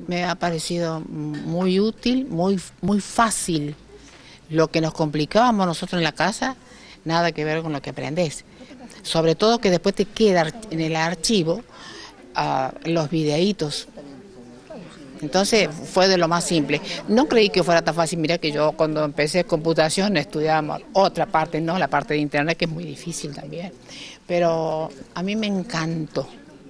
Me ha parecido muy útil, muy fácil. Lo que nos complicábamos nosotros en la casa, nada que ver con lo que aprendés. Sobre todo que después te queda en el archivo los videitos. Entonces fue de lo más simple. No creí que fuera tan fácil. Mira que yo cuando empecé computación estudiábamos otra parte, no la parte de internet, que es muy difícil también. Pero a mí me encantó.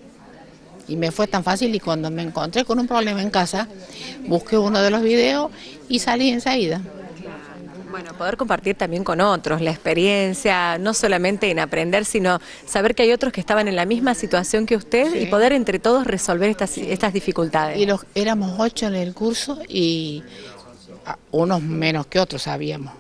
Y me fue tan fácil, y cuando me encontré con un problema en casa, busqué uno de los videos y salí enseguida. Bueno, poder compartir también con otros la experiencia, no solamente en aprender, sino saber que hay otros que estaban en la misma situación que usted, sí, y poder entre todos resolver estas dificultades. Y éramos 8 en el curso y unos menos que otros sabíamos.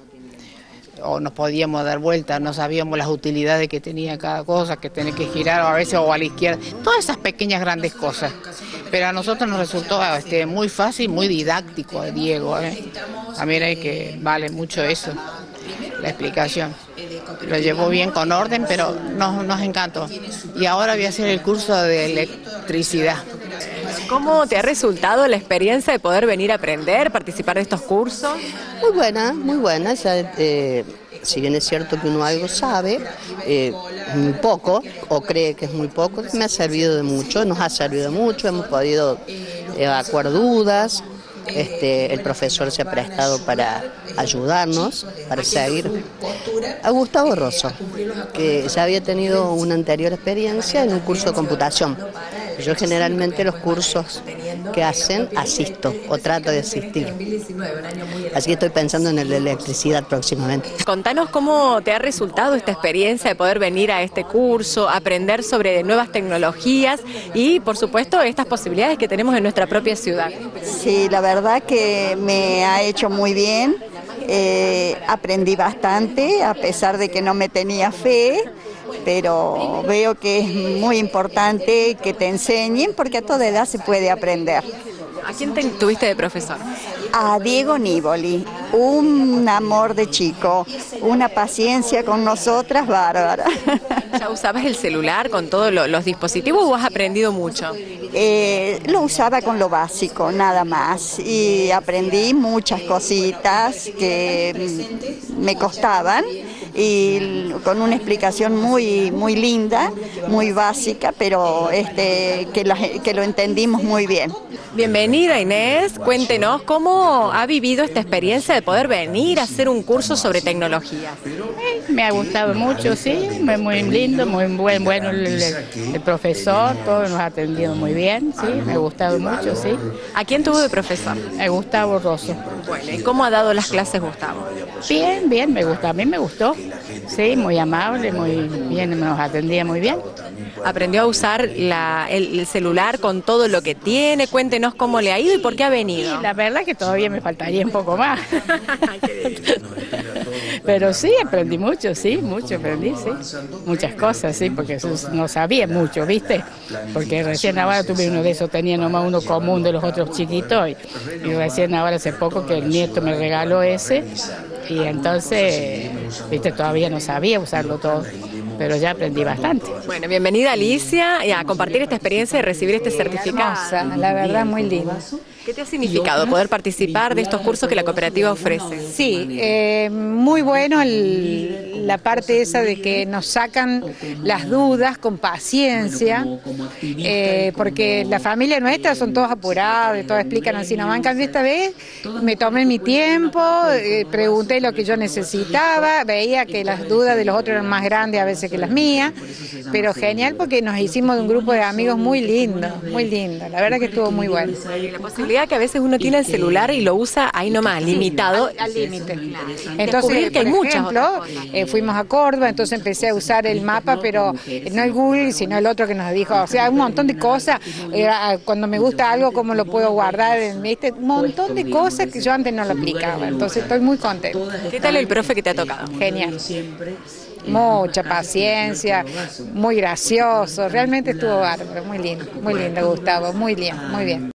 O nos podíamos dar vueltas, no sabíamos las utilidades que tenía cada cosa, que tenía que girar a veces o a la izquierda, todas esas pequeñas grandes cosas. Pero a nosotros nos resultó muy fácil, muy didáctico, Diego. También hay que vale mucho eso, la explicación. Lo llevó bien con orden, pero nos encantó. Y ahora voy a hacer el curso de electricidad. ¿Cómo te ha resultado la experiencia de poder venir a aprender, participar de estos cursos? Muy buena, muy buena. Ya, si bien es cierto que uno algo sabe, muy poco, o cree que es muy poco, me ha servido de mucho, nos ha servido de mucho, hemos podido evacuar dudas. El profesor se ha prestado para ayudarnos, para seguir. A Gustavo Rosso, que ya había tenido una anterior experiencia en un curso de computación. Yo generalmente los cursos que hacen asisto o trato de asistir. Así que estoy pensando en el de electricidad próximamente. Contanos cómo te ha resultado esta experiencia de poder venir a este curso, aprender sobre nuevas tecnologías y, por supuesto, estas posibilidades que tenemos en nuestra propia ciudad. Sí, la verdad que me ha hecho muy bien. Aprendí bastante, a pesar de que no me tenía fe, pero veo que es muy importante que te enseñen, porque a toda edad se puede aprender. ¿A quién tuviste de profesor? A Diego Niboli, un amor de chico, una paciencia con nosotras bárbara. ¿Ya usabas el celular con todos los dispositivos o has aprendido mucho? Lo usaba con lo básico, nada más, y aprendí muchas cositas que me costaban, y con una explicación muy linda, muy básica, pero que lo entendimos muy bien. Bienvenida, Inés, cuéntenos cómo ha vivido esta experiencia de poder venir a hacer un curso sobre tecnología. Me ha gustado mucho, sí, muy lindo, muy bueno el profesor, todo nos ha atendido muy bien, sí, me ha gustado mucho, sí. ¿A quién tuvo de profesor? Gustavo Rosso. Bueno, ¿y cómo ha dado las clases Gustavo? Bien, me gustó, a mí me gustó, sí, muy amable, muy bien, nos atendía muy bien. ¿Aprendió a usar el celular con todo lo que tiene? Cuéntenos cómo le ha ido y por qué ha venido. Sí, la verdad que todavía me faltaría un poco más. Pero sí, aprendí mucho, sí, mucho aprendí, sí. Muchas cosas, sí, porque no sabía mucho, ¿viste? Porque recién ahora tuve uno de esos, tenía nomás uno común de los otros chiquitos, y recién ahora hace poco que el nieto me regaló ese, y entonces, ¿viste? Todavía no sabía usarlo todo, pero ya aprendí bastante. Bueno, bienvenida Alicia y a compartir esta experiencia de recibir este certificado. Hermosa, la verdad, muy linda. ¿Qué te ha significado poder participar de estos cursos que la cooperativa ofrece? Sí, muy bueno la parte esa de que nos sacan las dudas con paciencia, porque la familia nuestra son todos apurados, todos explican así nomás. En cambio esta vez me tomé mi tiempo, pregunté lo que yo necesitaba, veía que las dudas de los otros eran más grandes a veces que las mías, pero genial porque nos hicimos de un grupo de amigos muy lindo, la verdad que estuvo muy bueno. La posibilidad que a veces uno tiene el celular y lo usa ahí nomás, limitado. Al límite. Entonces, que hay por ejemplo, fuimos a Córdoba, entonces empecé a usar el mapa, pero no el Google, sino el otro que nos dijo, o sea, un montón de cosas, cuando me gusta algo, cómo lo puedo guardar, ¿viste? Un montón de cosas que yo antes no lo aplicaba, entonces estoy muy contenta. ¿Qué tal el profe que te ha tocado? Genial. Mucha paciencia, muy gracioso, realmente estuvo bárbaro, muy lindo Gustavo, muy bien, muy bien.